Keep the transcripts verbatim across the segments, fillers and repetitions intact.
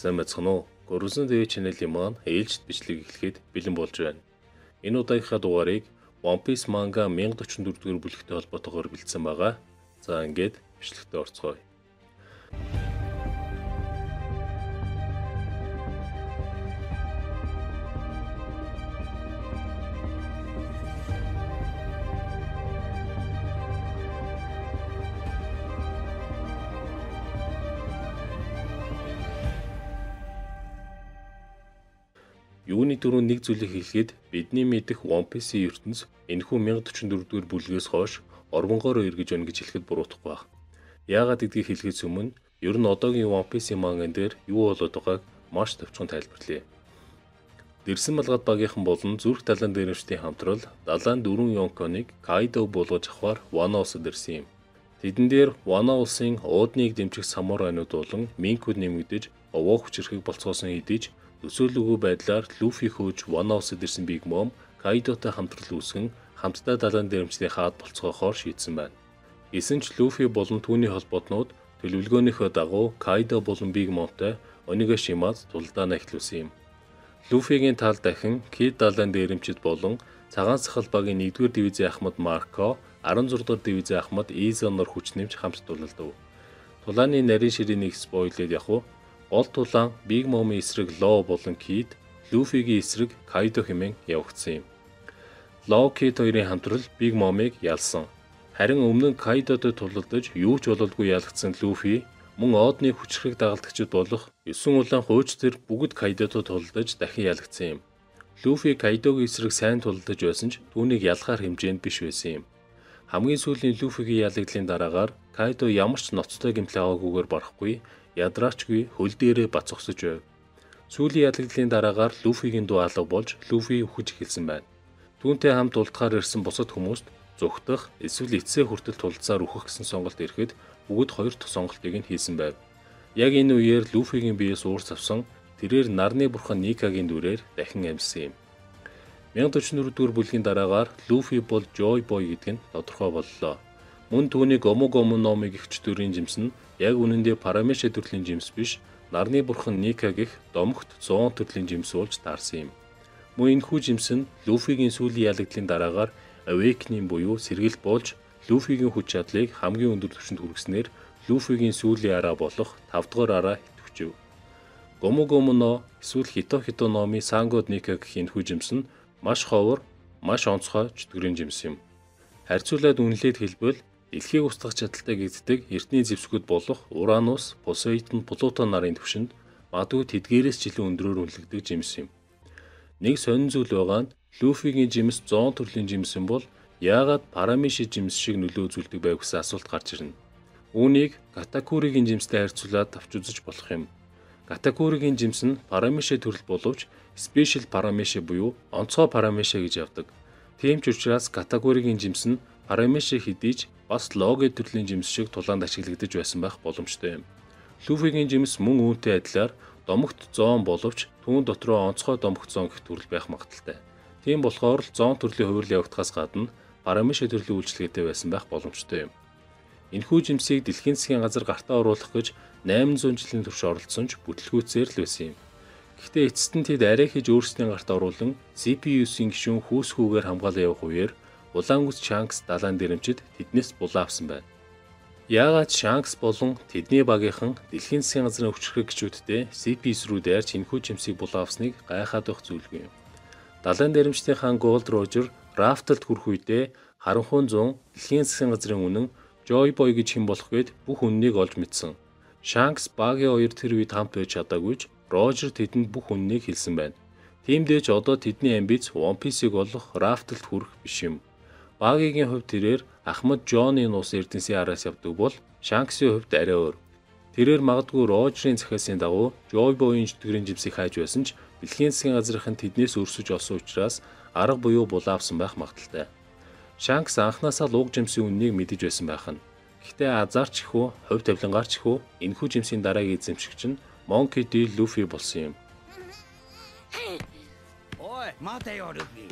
Сайн мэцхэн үү? Гөрөнсөн дэвэ чаналын маань ээлжид бичлэг эхлэхэд бэлэн болж байна. Энэ удаагийнхаа дугаарыг One Piece манга мянга дөрвөн дөрөв дугаар бүлэгтэй холбоотойгоор бэлдсэн байгаа. За ингээд бичлэгтээ орцгоё. Юуны дөрөв нэг зүйлийг хэлэхэд бидний мэдэх One Piece-ийн ертөнц энэхүү мянга дөрвөн дөрөв дугаар бүлгээс хойш орвонгоор эргэж байна гэж хэлэхэд буруудахгүй байна. Яагаад гэдгийг хэлэхээс өмнө ер нь одоогийн One Piece-ийн манган дээр юу болоод байгааг маш товчхон тайлбарлая. Дэрсэн малгад багийнхан болон зүрх далайн дээрэмчдийн хамтрал далайн дөрвөн Йонконыг Кайдо болгож авахар Вано улсад ирсэн юм. Тэдэн дээр Вано улсын уудныг дэмжих самурайнууд болон Минкуд нэмэгдэж овоо хүчрэхийг болцоосон хэдиж төсөөлөгөө байдлаар Луфи хөөж Вано улсад ирсэн Биг Мом Кайдотой хамтрал үүсгэн хамтдаа далайн дээрэмчдийн хаад болцоохоор шийдсэн байна. Гэсэн ч Луфи болон түүний холбоотнууд төлөвлөгөөнийхөө дагуу Кайдо болон Биг Момтой Онигашимад тулдаанаа эхлүүлсэн юм. Луфигийн тал дахин Кид далайн дээрэмчид болон цагаан сахал багийн нэгдүгээр дивизийн ахмад Марко, арван зургаадугаар дивизийн ахмад Изонор хүч нэмж хамт тулалдав. Тулааны нарийн ширээнийг спойлээд явах. Гол тулаан Биг Момын эсрэг Ло болон Кид, Луфигийн эсрэг Кайдо хэмээн явагдсан юм. Ло Кид хоёрын хамтрал Биг Момыг ялсан. Харин өмнө нь Кайдотой тулалдаж юу ч бололгүй ялагдсан Луфи мөн Одны хүчрхэг дагалдагчид болох есөн улаан хууч төр бүгд Кайдотой тулалдаж дахин ялагдсан юм. Луфи Кайдогийн эсрэг сайн тулалдаж байсан ч түүнийг ялахаар хэмжээнд биш байсан юм. Хамгийн сүүлийн Луфигийн ялагдлын дараагаар Кайдо ямар ч ноцтой гэмтэл аваагүйгээр барахгүй ядраачгүй хөл дээрээ бацогсож байв. Сүүлийн ялагдлын дараагаар Луфигийн дуу алга болж Луфи үхэж эхэлсэн байна. Түүнтэй хамт улдахаар ирсэн бусад хүмүүст зүгтах эсвэл эцсээ хүртэл тулцаар үхэх гэсэн сонголт ирэхэд бүгд хоёр дахь сонголтыг нь хийсэн байв. Яг энэ үеэр Луфигийн биеэс уурс авсан тэрээр нарны бурхан Никагийн дүрээр дахин амьсан юм. мянга дөрвөн дөрөв дугаар бүлгийн дараагаар Луфи бол Joy Boy гэдэг нь тодорхой боллоо. Мөн түүний Гомо Гомо номыг ихч дүрийн жимс нь яг үнэндээ Парамеши төрлийн жимс биш, нарны бурхан Ника гэх домогт зуун төрлийн жимс болж таарсан юм. Мөн энэхүү жимс нь Луфигийн сүүлийн ялагдлын дараагаар Awakening буюу сэргэлт болж Луфигийн хүч чадлыг хамгийн өндөр түвшинд хүргэснээр Луфигийн сүүлийн араа болох тав дахь араа идэвхжив. Гомо Гомо но эсвэл Хито Хито номын Сангод Ника гэх энэхүү жимс нь маш ховор, маш онцгой чөтгөрийн жимс юм. Харьцуулаад үнэлээд хэлбэл дэлхийг устгах чадaltaй гэгддэг эртний зэвсгүүд болох Уранус, Посейдон, Плуто нарын түвшинд магадгүй тэдгээрээс ч илүү өндрөөр үнэлэгдэх жимс юм. Нэг сонин зүйл байгаа нь Луфигийн жимс зуун төрлийн жимс юм бол яагаад Парамеши жимс шиг нөлөө үзүүлдэг байв гэсэн асуулт гарч ирнэ. Үүнийг Катакуригийн жимстэй харьцуулаад авч үзэж болох юм. Катакуригийн жимс нь Парамеши төрөл боловч Special Парамеши буюу онцгой Парамеши гэж явдаг. Тийм ч учраас Катакуригийн жимс нь Парамеши хэдийж бас Логи төрлийн жимс шиг тулаанд ашиглагдаж байсан байх боломжтой юм. Луфигийн жимс мөн үүнтэй адилаар домогт зоон боловч түүн дотроо онцгой домогт зоон гэх төрөл байх магадaltaй. Тийм болохоор л зоон төрлийн хувирлын явагдахаас гадна Парамеши төрлийн үйлчлэгээтэй байсан байх боломжтой юм. Энэхүү жимсийг дэлхийн засгийн газар гартаа оруулах гэж найман зуун жилийн турш оролцсон ч бүтлгүүцээр л байсан юм. Гэхдээ эцэст нь тэд арай хийж өөрсдийн гарт оруулан си пи ю-ийн гишүүн хүүсгүүгээр хамгаалан явах үеэр улаан үс Шанкс далайн дээрэмчид тэднээс булаа авсан байна. Яагаад Шанкс болон тэдний багийнхан дэлхийн засгийн газрын өвчрхэг гишүүдтэй си пи ю рүү дайрч энэхүү жимсийг булаа авсныг гайхаад байх зүйлгүй юм. Далайн дээрэмчдийн хаан Голд Рожер Рафталд хүрэх үедээ харанхуй зун дэлхийн засгийн газрын үнэн Joy Boy гэж хэн болох гээд бүх үннийг олж мэдсэн. Шанкс багийн хоёр тэр үед хамт байж чадаагүй ч Рожер тэдэнд бүх үннийг хэлсэн байна. Тиймдээ ч одоо тэдний амбиц One Piece-ийг олох Рафталд хүрэх биш юм. Багигийн хувьд тэрээр Ахмад Джоны нус эрдэнсийн араас явдаг бол Шанксийн хувьд арай өөр. Тэрээр магадгүй Рожерийн захиалсан дагуу Joy Boy-ийн чөтгөрийн жимсийг хайж байсан ч дэлхийн засгийн газрынхан тэднээс өрсөж олсон учраас арга буюу булаавсан байх магадaltaй. Шанкс анхнаасаа л уг жимсийн үннийг мэдэж байсан байх нь. Гэхдээ азарч ихүү, хувь тавилангаар ч ихүү энэхүү жимсийн дараагийн эзэмшигч нь Monkey D. Luffy болсон юм. Ой, матаё Luffy.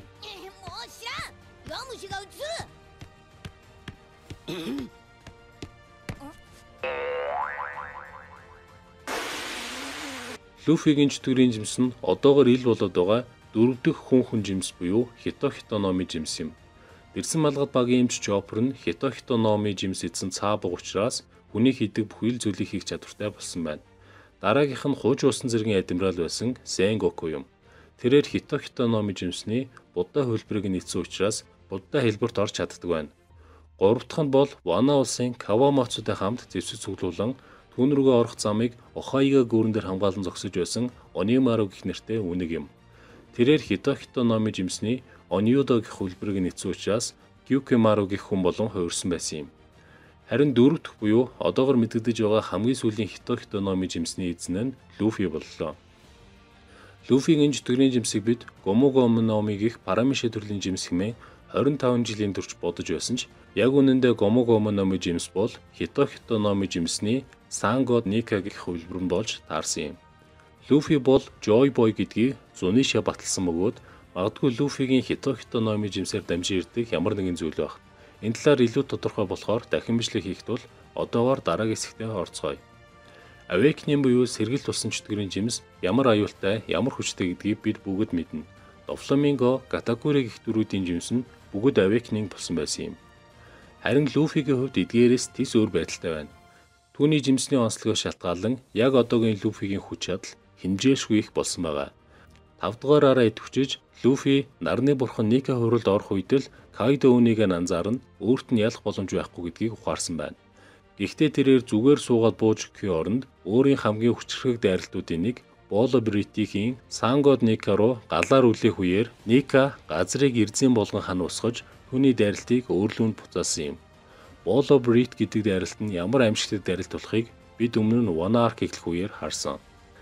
Люфигийн чөтгөрийн жимс нь одоогоор ил болоод байгаа дөрөв дэх хүн хүн жимс буюу Хито Хито номын жимс юм. Дэрсэн малгад багийн эмч Чоппер нь Хито Хито номын жимс эзэн цаабаг учраас хүний хийдэг бүхэл зүйлийг хийх чадвартай болсон байна. Дараагийнх нь хууж уусан зэргийн адмирал байсан Сенгоку юм. Тэрээр Хито Хито номын жимсний Будда хөлбөрийг нийцсэн учраас Будда хэлбэрт орж чаддаг байна. Гурав дахь нь бол Вана улсын Кавамацутай хамт зэвсэг цуглуулан түүн рүүгээ орох замыг Охайга гүүрэн дээр хамгаалан зогсож байсан Онимару гэх нэртэй үнэг юм. Тэрээр Хито Хито номын жимсний Оньюдо гэх хөлбөрийг нийцсэн учраас Гюкимару гэх хүн болон хувирсан байсан юм. Харин дөрөв дэх буюу одоогор мэдэгдэж байгаа хамгийн сүүлийн Хито Хито номын жимсний эзэн нь Люфи боллоо. Люфигийн чөтгөрийн жимсийг бид Гомо Гомо номыг их Парамиши төрлийн жимс хэмээн хорин таван жилийн турш бодож байсан ч яг үнэндээ Гомо Гомо номын жимс бол Хито Хито номын жимсний Сангод Ника гэх хөлбөр нь болж таарсан юм. Люфи бол Joy Boy гэдгийг Зуниша баталсан бөгөөд магадгүй Люфигийн Хито Хито номын жимсээр дамжин ирдэг ямар нэгэн зүйл байх. Энэ талаар илүү тодорхой болохоор дахин бичлэг хийх тул одоогоор дараагийн хэсэгтээ орцгоё. Awakening буюу сэргэл тусан чөтгөрийн жимс ямар аюултай, ямар хүчтэй гэдгийг бид бүгд мэднэ. Doflamingo, Katakuri гэх дөрүүдийн жимс нь бүгд Awakening болсон байсан юм. Харин Люфигийн хувьд эдгээрээс тис өөр байдалтай байна. Түүний жимсний онцлогоос шалтгаалan яг одоогийн Люфигийн хүч чадал хэмжээшгүй их болсон байгаа. тав дугаараараа идэвхжиж Люфи нарны бурхан Ника хуралд орох үед л Кайдо үнийг анзаарна өөрт нь ялах боломж байхгүй гэдгийг ухаарсан байна. Гэхдээ тэрээр зүгээр суугаад бууж өгөхийн оронд өөрийн хамгийн хүчрхэг дайралтуудын нэг Боло Бритихийн Сангод Ника руу галаар үлээх үеэр Ника газрыг эрзэн болгон хан усгож түүний дайралтыг өөрлөнд буцаасан юм. Боло Брит гэдэг дайралт нь ямар аимшигтай дайралт болохыг бид өмнө нь One Arc эхлэх үеэр харсан.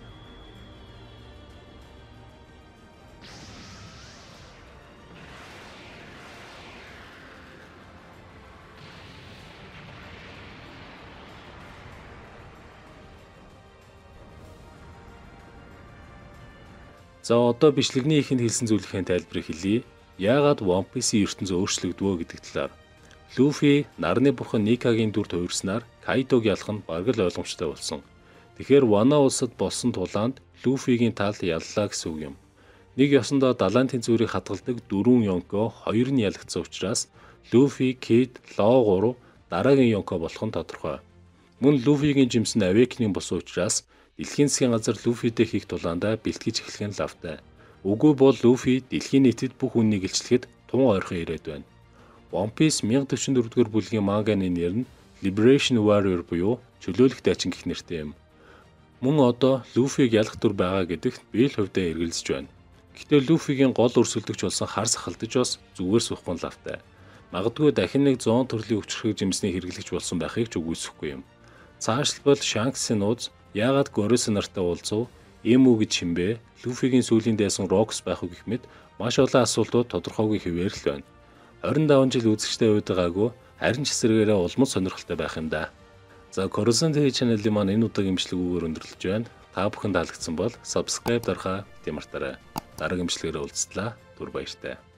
За одоо бичлэгний ихэнд хэлсэн зүйлийн тайлбарыг хэлье. Яагаад One Piece-ийн ертөнц өөрчлөгдвөө гэдэг талаар. Люфи нарны бурхан Никагийн дүрд хувирснаар Кайдог ялах нь бараг л ойлгомжтой болсон. Тэгэхээр Вано улсад болсон тулаанд Люфигийн тал яллаа гэсэн үг юм. Нэг ёсондоо далайн тэнцвэрийг хадгалдаг дөрвөн Йонко хоёр нь ялагдсан учраас Люфи, Кид, Ло гурав дараагийн Йонко болох нь тодорхой. Мөн Люфигийн жимс нь Awakening болсон учраас дэлхийн засгийн газар Люфитэй хийх тулаандаа бэлтгэж эхлэх нь лавтай. Үгүй бол Люфи дэлхийн нийтэд бүх үннийг илчлэхэд тун ойрхон ирээд байна. One Piece мянга дэвчин дөрөвдүгээр бүлгийн манганы нэр нь Liberation Warrior буюу чөлөөлөх дайчин гэх нэртэй юм. Мөн одоо Люфиг ялах дүр байгаа гэдэгт би л хувьдаа эргэлзэж байна. Гэхдээ Люфигийн гол өрсөлдөгч болсон хар сахалдаж бас зүгээр суухгүй лавтай. Магадгүй дахин нэг зуун төрлийн өвчрхэг жимсний хэрэглэгч болсон байхыг ч үгүйсэхгүй юм. Цаашлбал Shanks-ийн нууц яагаад Gorosu нартай уулзав? Emu гэж хэмбэ? Люфигийн сүүлийн дайсан Rocks байх уу гэх мэт маш олон асуултууд тодорхойгүй хэвээр л байна. хорин даван жил үзэгчтэй уйдгаагүй харин ч эсрэгээрээ улмал сонирхолтой байх юм да. За Gorosu тэ вэ channel-ийн маань энэ удаагийн бичлэгүүгээр өндөрлөж байна. Та бүхэнд таалагдсан бол subscribe дарахаа бити мартаарай. Дараагийн бичлэгээр уулзтлаа. Түр баяртай.